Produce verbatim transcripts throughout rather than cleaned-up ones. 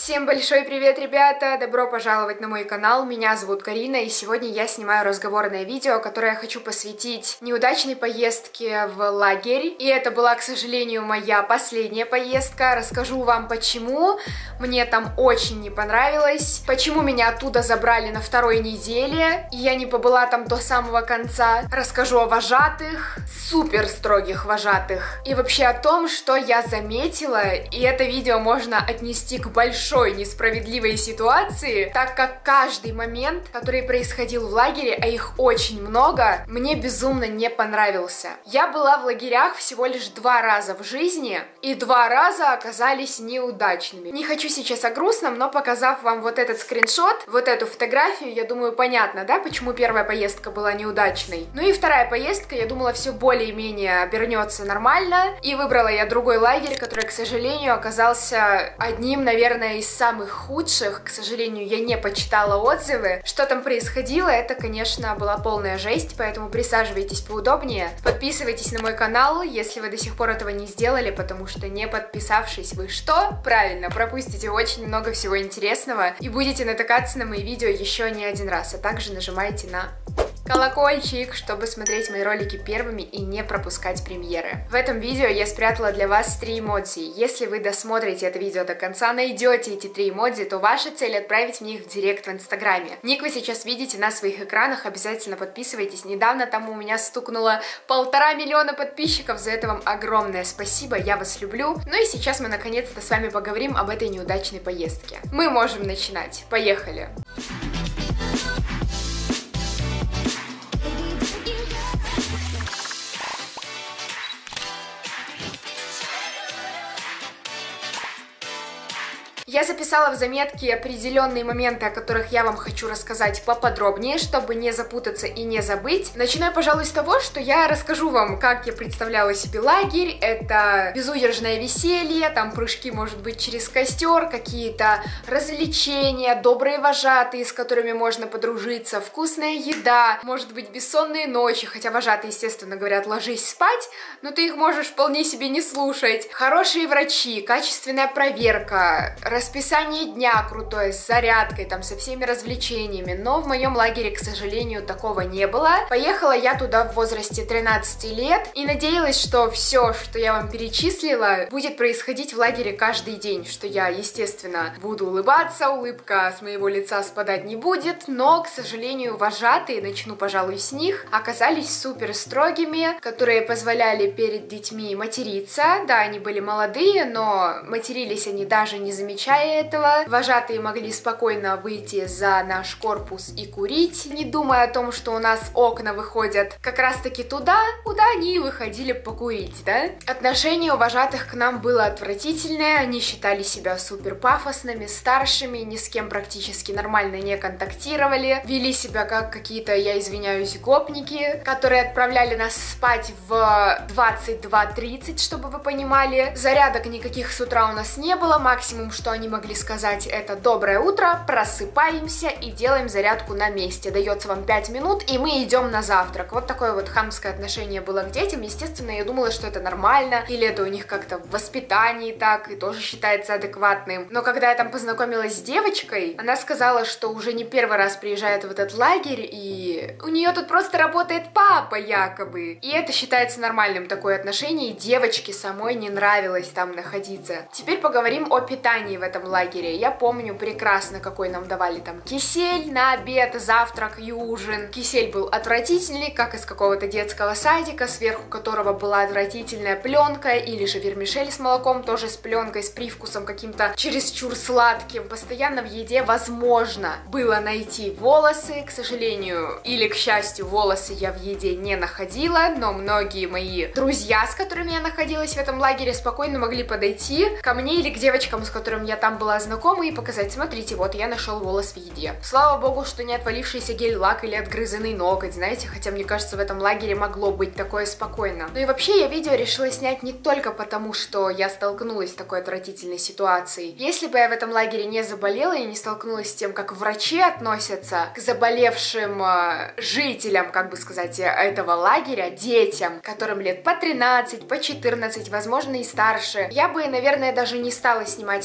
Всем большой привет, ребята! Добро пожаловать на мой канал, меня зовут Карина, и сегодня я снимаю разговорное видео, которое я хочу посвятить неудачной поездке в лагерь. И это была, к сожалению, моя последняя поездка. Расскажу вам почему. Мне там очень не понравилось, почему меня оттуда забрали на второй неделе, и я не побыла там до самого конца. Расскажу о вожатых, супер строгих вожатых, и вообще о том, что я заметила, и это видео можно отнести к большому большой несправедливой ситуации, так как каждый момент, который происходил в лагере, а их очень много, мне безумно не понравился. Я была в лагерях всего лишь два раза в жизни, и два раза оказались неудачными. Не хочу сейчас о грустном, но показав вам вот этот скриншот, вот эту фотографию, я думаю, понятно, да, почему первая поездка была неудачной. Ну и вторая поездка, я думала, все более-менее обернется нормально, и выбрала я другой лагерь, который, к сожалению, оказался одним, наверное, из самых худших. К сожалению, я не почитала отзывы. Что там происходило, это, конечно, была полная жесть, поэтому присаживайтесь поудобнее. Подписывайтесь на мой канал, если вы до сих пор этого не сделали, потому что не подписавшись, вы что? Правильно, пропустите очень много всего интересного и будете натыкаться на мои видео еще не один раз, а также нажимайте на колокольчик, чтобы смотреть мои ролики первыми и не пропускать премьеры. В этом видео я спрятала для вас три эмодзи. Если вы досмотрите это видео до конца, найдете эти три эмодзи, то ваша цель отправить мне их в директ в инстаграме. Ник вы сейчас видите на своих экранах, обязательно подписывайтесь. Недавно там у меня стукнуло полтора миллиона подписчиков, за это вам огромное спасибо, я вас люблю. Ну и сейчас мы наконец-то с вами поговорим об этой неудачной поездке. Мы можем начинать. Поехали! Я записала в заметке определенные моменты, о которых я вам хочу рассказать поподробнее, чтобы не запутаться и не забыть. Начинаю, пожалуй, с того, что я расскажу вам, как я представляла себе лагерь. Это безудержное веселье, там прыжки, может быть, через костер, какие-то развлечения, добрые вожатые, с которыми можно подружиться, вкусная еда, может быть, бессонные ночи, хотя вожатые, естественно, говорят, ложись спать, но ты их можешь вполне себе не слушать. Хорошие врачи, качественная проверка, расписание дня крутое, с зарядкой, там, со всеми развлечениями, но в моем лагере, к сожалению, такого не было. Поехала я туда в возрасте тринадцати лет и надеялась, что все, что я вам перечислила, будет происходить в лагере каждый день, что я, естественно, буду улыбаться, улыбка с моего лица спадать не будет, но, к сожалению, вожатые, начну, пожалуй, с них, оказались супер строгими, которые позволяли перед детьми материться. Да, они были молодые, но матерились они даже не замечая этого. Вожатые могли спокойно выйти за наш корпус и курить, не думая о том, что у нас окна выходят как раз-таки туда, куда они выходили покурить, да? Отношение у вожатых к нам было отвратительное, они считали себя супер пафосными, старшими, ни с кем практически нормально не контактировали, вели себя как какие-то, я извиняюсь, гопники, которые отправляли нас спать в двадцать два тридцать, чтобы вы понимали. Зарядок никаких с утра у нас не было, максимум, что они могли сказать, это доброе утро, просыпаемся и делаем зарядку на месте. Дается вам пять минут, и мы идем на завтрак. Вот такое вот хамское отношение было к детям. Естественно, я думала, что это нормально, или это у них как-то в воспитании так, и тоже считается адекватным. Но когда я там познакомилась с девочкой, она сказала, что уже не первый раз приезжает в этот лагерь, и у нее тут просто работает папа якобы. И это считается нормальным, такое отношение, и девочке самой не нравилось там находиться. Теперь поговорим о питании в этом лагере. Я помню прекрасно, какой нам давали там кисель на обед, завтрак и ужин. Кисель был отвратительный, как из какого-то детского садика, сверху которого была отвратительная пленка, или же вермишель с молоком, тоже с пленкой, с привкусом каким-то чересчур сладким. Постоянно в еде возможно было найти волосы, к сожалению, или к счастью, волосы я в еде не находила, но многие мои друзья, с которыми я находилась в этом лагере, спокойно могли подойти ко мне или к девочкам, с которым я там была знакома, и показать, смотрите, вот я нашел волос в еде. Слава богу, что не отвалившийся гель-лак или отгрызанный ноготь, знаете, хотя мне кажется, в этом лагере могло быть такое спокойно. Ну и вообще я видео решила снять не только потому, что я столкнулась с такой отвратительной ситуацией. Если бы я в этом лагере не заболела и не столкнулась с тем, как врачи относятся к заболевшим э, жителям, как бы сказать, этого лагеря, детям, которым лет по тринадцать, по четырнадцать, возможно и старше, я бы, наверное, даже не стала снимать это видео,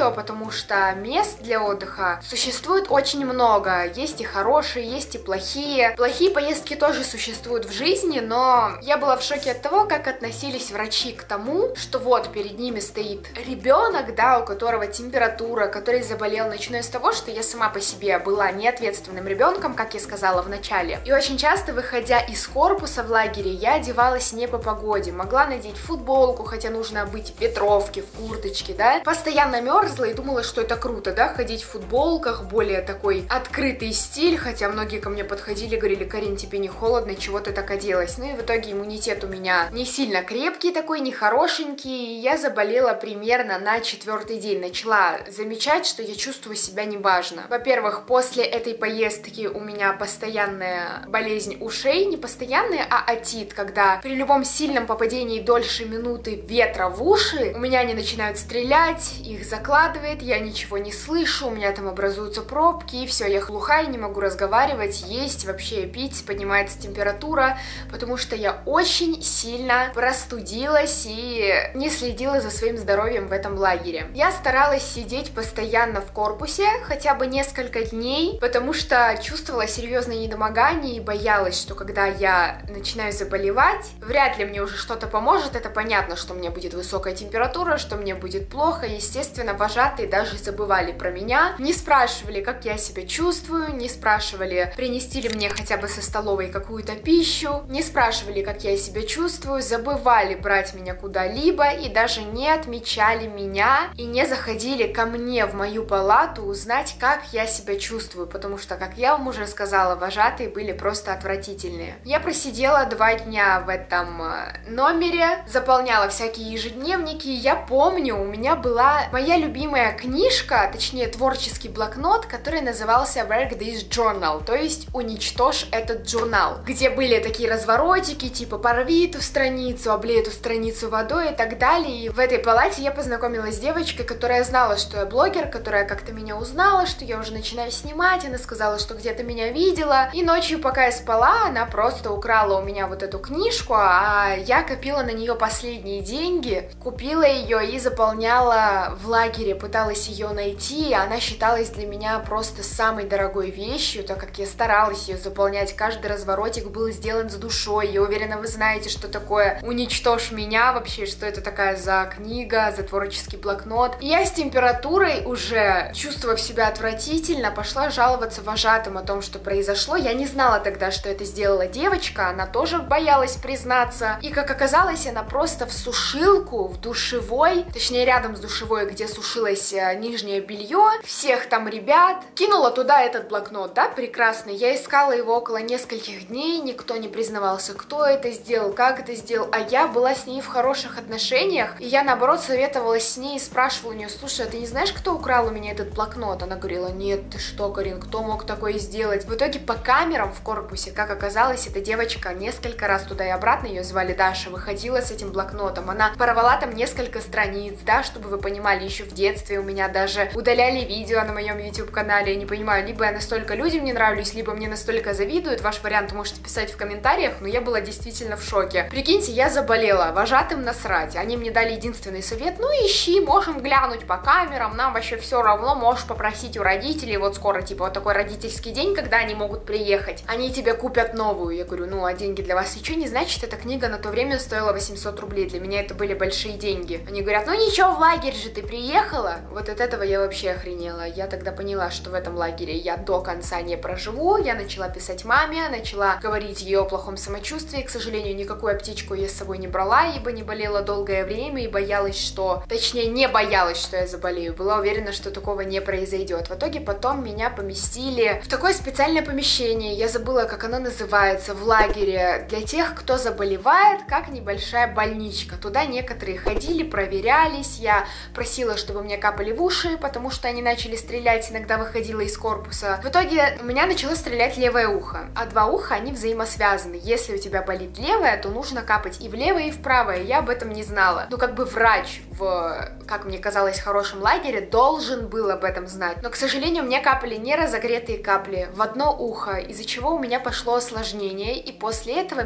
видео, потому что мест для отдыха существует очень много. Есть и хорошие, есть и плохие. Плохие поездки тоже существуют в жизни, но я была в шоке от того, как относились врачи к тому, что вот перед ними стоит ребенок, да, у которого температура, который заболел, начиная с того, что я сама по себе была неответственным ребенком, как я сказала в начале. И очень часто, выходя из корпуса в лагере, я одевалась не по погоде. Могла надеть футболку, хотя нужно быть в ветровке, в курточке, да. Постоянно мерзла и думала, что это круто, да, ходить в футболках, более такой открытый стиль, хотя многие ко мне подходили, говорили: Карин, тебе не холодно, чего ты так оделась? Ну и в итоге иммунитет у меня не сильно крепкий такой, не хорошенький, и я заболела примерно на четвертый день. Начала замечать, что я чувствую себя неважно. Во-первых, после этой поездки у меня постоянная болезнь ушей, не постоянная, а отит, когда при любом сильном попадении дольше минуты ветра в уши, у меня они начинают стрелять, их закладывает, я ничего не слышу, у меня там образуются пробки, и все, я глухая, не могу разговаривать, есть, вообще пить, поднимается температура, потому что я очень сильно простудилась и не следила за своим здоровьем в этом лагере. Я старалась сидеть постоянно в корпусе, хотя бы несколько дней, потому что чувствовала серьезное недомогание и боялась, что когда я начинаю заболевать, вряд ли мне уже что-то поможет. Это понятно, что у меня будет высокая температура, что мне будет плохо. Естественно, вожатые даже забывали про меня, не спрашивали, как я себя чувствую, не спрашивали, принести ли мне хотя бы со столовой какую-то пищу, не спрашивали, как я себя чувствую, забывали брать меня куда-либо и даже не отмечали меня и не заходили ко мне в мою палату узнать, как я себя чувствую, потому что, как я вам уже сказала, вожатые были просто отвратительные. Я просидела два дня в этом номере, заполняла всякие ежедневники. Я помню, у меня была моя любимая книжка, точнее творческий блокнот, который назывался Work This Journal, то есть уничтожь этот журнал, где были такие разворотики, типа порви эту страницу, облей эту страницу водой и так далее. И в этой палате я познакомилась с девочкой, которая знала, что я блогер, которая как-то меня узнала, что я уже начинаю снимать, она сказала, что где-то меня видела, и ночью, пока я спала, она просто украла у меня вот эту книжку, а я копила на нее последние деньги, купила ее и заполняла в лагере, пыталась ее найти, она считалась для меня просто самой дорогой вещью, так как я старалась ее заполнять, каждый разворотик был сделан с душой. Я уверена, вы знаете, что такое «Уничтожь меня» вообще, что это такая за книга, за творческий блокнот. И я с температурой уже, чувствовав себя отвратительно, пошла жаловаться вожатым о том, что произошло. Я не знала тогда, что это сделала девочка, она тоже боялась признаться. И, как оказалось, она просто в сушилку, в душевой, точнее рядом с душевой, где сушилось нижнее белье, всех там ребят, кинула туда этот блокнот, да, прекрасный. Я искала его около нескольких дней, никто не признавался, кто это сделал, как это сделал, а я была с ней в хороших отношениях, и я, наоборот, советовалась с ней и спрашивала у нее: слушай, а ты не знаешь, кто украл у меня этот блокнот? Она говорила: нет, ты что, Карин, кто мог такое сделать? В итоге по камерам в корпусе, как оказалось, эта девочка несколько раз туда и обратно, ее звали Даша, выходила с этим блокнотом, она порвала там несколько страниц, да, чтобы вы понимали, еще в детстве у меня даже удаляли видео на моем YouTube-канале, я не понимаю, либо я настолько людям не нравлюсь, либо мне настолько завидуют, ваш вариант можете писать в комментариях, но я была действительно в шоке. Прикиньте, я заболела, вожатым насрать, они мне дали единственный совет: ну ищи, можем глянуть по камерам, нам вообще все равно, можешь попросить у родителей, вот скоро типа вот такой родительский день, когда они могут приехать, они тебе купят новую. Я говорю: ну а деньги для вас ничего не значит, эта книга на то время стоила восемьсот рублей, для меня это были большие деньги. Они говорят: ну ничего, в лагерь же ты приехала. Вот от этого я вообще охренела. Я тогда поняла, что в этом лагере я до конца не проживу. Я начала писать маме, начала говорить ей о плохом самочувствии. К сожалению, никакую аптечку я с собой не брала, ибо не болела долгое время и боялась, что... Точнее, не боялась, что я заболею. Была уверена, что такого не произойдет. В итоге потом меня поместили в такое специальное помещение. Я забыла, как оно называется, в лагере для тех, кто заболевает, как небольшая больничка. Туда некоторые ходили, проверялись. Я просила, чтобы мне капали в уши, потому что они начали стрелять, иногда выходила из корпуса. В итоге у меня начало стрелять левое ухо, а два уха, они взаимосвязаны. Если у тебя болит левое, то нужно капать и в левое, и в правое. Я об этом не знала. Ну, как бы врач в, как мне казалось, хорошем лагере должен был об этом знать. Но, к сожалению, мне капали не разогретые капли в одно ухо, из-за чего у меня пошло осложнение, и после этого меня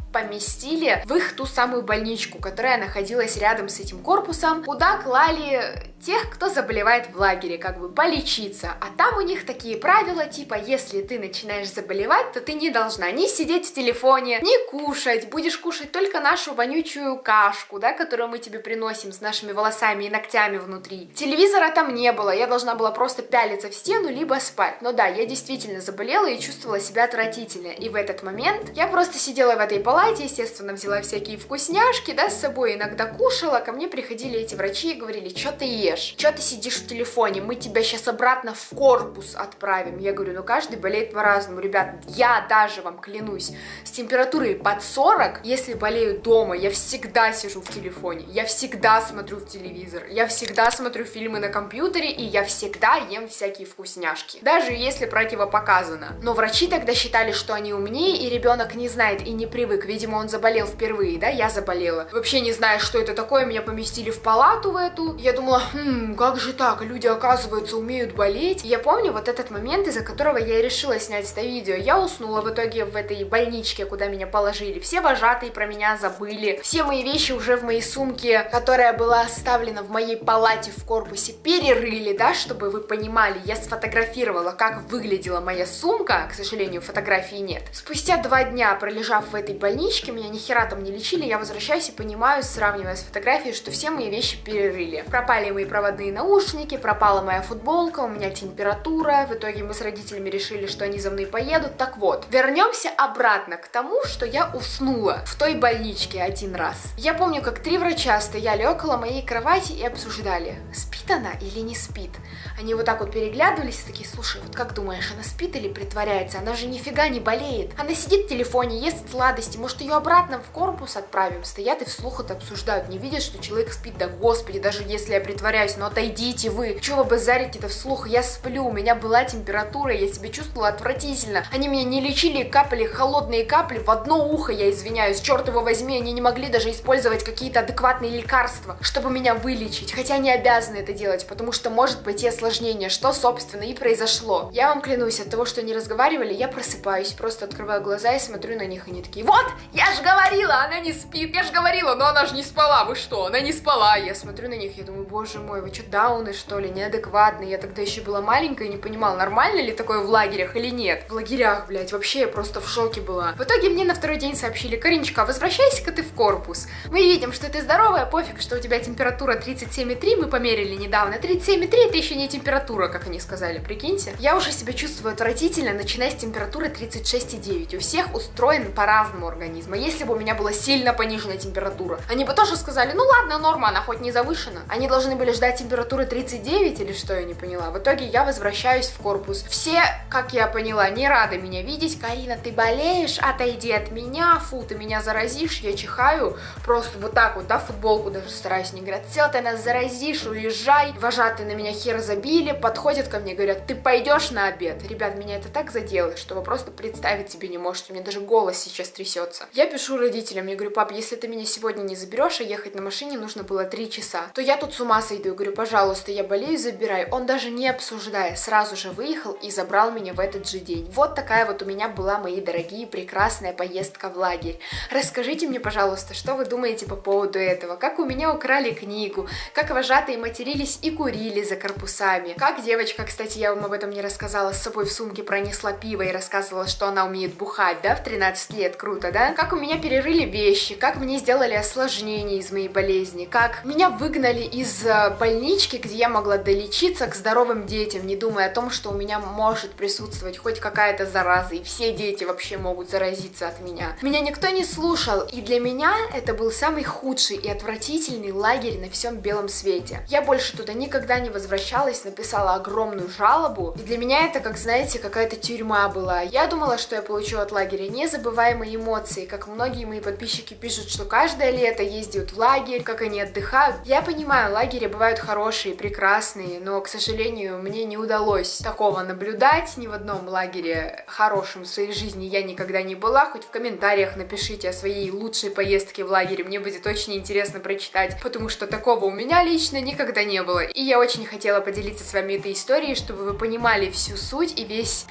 поместили в их ту самую больничку, которая находилась рядом с этим корпусом, куда клали тех, кто заболевает в лагере, как бы полечиться. А там у них такие правила, типа, если ты начинаешь заболевать, то ты не должна ни сидеть в телефоне, ни кушать, будешь кушать только нашу вонючую кашку, да, которую мы тебе приносим с нашими волосами и ногтями внутри. Телевизора там не было, я должна была просто пялиться в стену, либо спать. Но да, я действительно заболела и чувствовала себя отвратительно. И в этот момент я просто сидела в этой палате, естественно, взяла всякие вкусняшки, да, с собой иногда кушала. Ко мне приходили эти врачи и говорили: что ты ешь? Что ты сидишь в телефоне? Мы тебя сейчас обратно в корпус отправим. Я говорю: ну каждый болеет по-разному, ребят. Я даже вам клянусь, с температурой под сорок, если болею дома, я всегда сижу в телефоне, я всегда смотрю в телевизор, я всегда смотрю фильмы на компьютере, и я всегда ем всякие вкусняшки, даже если противопоказано. Но врачи тогда считали, что они умнее, и ребенок не знает и не привык. Видимо, он заболел впервые, да, я заболела. Вообще не знаю, что это такое, меня поместили в палату в эту. Я думала: хм, как же так, люди, оказывается, умеют болеть. И я помню вот этот момент, из-за которого я и решила снять это видео. Я уснула в итоге в этой больничке, куда меня положили. Все вожатые про меня забыли. Все мои вещи уже в моей сумке, которая была оставлена в моей палате в корпусе, перерыли, да, чтобы вы понимали. Я сфотографировала, как выглядела моя сумка. К сожалению, фотографии нет. Спустя два дня, пролежав в этой больничке, меня ни хера там не лечили, я возвращаюсь и понимаю, сравнивая с фотографией, что все мои вещи перерыли. Пропали мои проводные наушники, пропала моя футболка, у меня температура. В итоге мы с родителями решили, что они за мной поедут. Так вот, вернемся обратно к тому, что я уснула в той больничке один раз. Я помню, как три врача стояли около моей кровати и обсуждали, спит она или не спит. Они вот так вот переглядывались, такие: слушай, вот как думаешь, она спит или притворяется? Она же нифига не болеет. Она сидит в телефоне, ест сладости, может, ее обратно в корпус отправим? Стоят и вслух это обсуждают, не видят, что человек спит. Да господи, даже если я притворяюсь, но отойдите вы. Чего вы базарите-то вслух? Я сплю, у меня была температура, я себя чувствовала отвратительно. Они меня не лечили, капали холодные капли в одно ухо, я извиняюсь, черт его возьми, они не могли даже использовать какие-то адекватные лекарства, чтобы меня вылечить, хотя они обязаны это делать, потому что может пойти осложнение, что, собственно, и произошло. Я вам клянусь, от того, что они разговаривали, я просыпаюсь, просто открываю глаза и смотрю на них, и они такие: вот, я же говорила, она не спит, я же говорила, но она же не спала, вы что, она не спала. Я смотрю на них, я думаю: боже мой, вы что, дауны, что ли, неадекватные? Я тогда еще была маленькая и не понимала, нормально ли такое в лагерях или нет. В лагерях, блядь, вообще я просто в шоке была. В итоге мне на второй день сообщили: Кариночка, возвращайся-ка ты в корпус. Мы видим, что ты здоровая, пофиг, что у тебя температура тридцать семь и три, мы померили недавно. тридцать семь и три это еще не температура, как они сказали, прикиньте. Я уже себя чувствую отвратительно, начиная с температуры тридцать шесть и девять. У всех устроен по-разному организм. А если бы у меня была сильно пониженная температура, они бы тоже сказали: ну ладно, норма, она хоть не завышена. Они должны были ждать температуры тридцать девять или что, я не поняла. В итоге я возвращаюсь в корпус. Все, как я поняла, не рады меня видеть. Карина, ты болеешь? Отойди от меня. Фу, ты меня заразишь. Я чихаю. Просто вот так вот, да, футболку даже стараюсь не говорят. Все, ты нас заразишь, уезжай. Вожатые на меня хер забили. Подходят ко мне, говорят: ты пойдешь на обед? Ребят, меня это так задело, что вы просто представить себе не можете. У меня даже голос сейчас трясется. Я пишу родителям, я говорю: пап, если ты меня сегодня не заберешь, а ехать на машине нужно было три часа, то я тут с ума сойду. Я говорю: пожалуйста, я болею, забирай. Он даже не обсуждая, сразу же выехал и забрал меня в этот же день. Вот такая вот у меня была, мои дорогие, прекрасная поездка в лагерь. Расскажите мне, пожалуйста, что вы думаете по поводу этого? Как у меня украли книгу, как вожатые матерились и курили за корпусами, как девочка, кстати, я вам об этом не рассказала, с собой в сумке пронесла пиво и рассказывала, что она умеет бухать, да, в тринадцать лет, круто, да? Как у меня перерыли вещи, как мне сделали осложнение из моей болезни, как меня выгнали из больнички, где я могла долечиться, к здоровым детям, не думая о том, что у меня может присутствовать хоть какая-то зараза, и все дети вообще могут заразиться от меня. Меня никто не слушал, и для меня это был самый худший и отвратительный лагерь на всем белом свете. Я больше туда никогда не возвращалась, написала огромную жалобу, и для меня это, как знаете, какая-то тюрьма была. Я думала, что я получу от лагеря незабываемые эмоции, как многие мои подписчики пишут, что каждое лето ездят в лагерь, как они отдыхают. Я понимаю, лагеря бывают хорошие, прекрасные, но, к сожалению, мне не удалось такого наблюдать. Ни в одном лагере хорошем в своей жизни я никогда не была. Хоть в комментариях напишите о своей лучшей поездке в лагере, мне будет очень интересно прочитать, потому что такого у меня лично никогда не было. И я очень хотела поделиться с вами этой историей, чтобы вы понимали всю суть и весь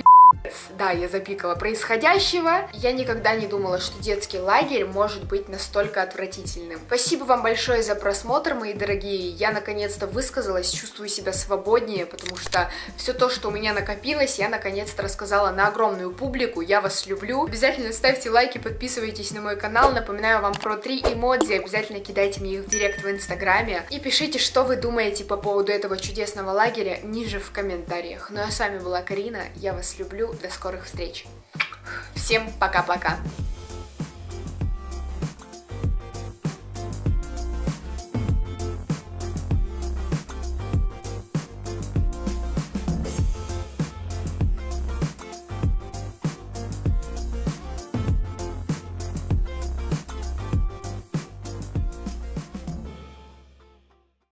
Да, я запикала происходящего. Я никогда не думала, что детский лагерь может быть настолько отвратительным. Спасибо вам большое за просмотр, мои дорогие. Я наконец-то высказалась, чувствую себя свободнее, потому что все то, что у меня накопилось, я наконец-то рассказала на огромную публику. Я вас люблю. Обязательно ставьте лайки, подписывайтесь на мой канал. Напоминаю вам про три эмодзи. Обязательно кидайте мне их в директ в инстаграме. И пишите, что вы думаете по поводу этого чудесного лагеря ниже в комментариях. Ну а с вами была Карина. Я вас люблю. До скорых встреч. Всем пока-пока.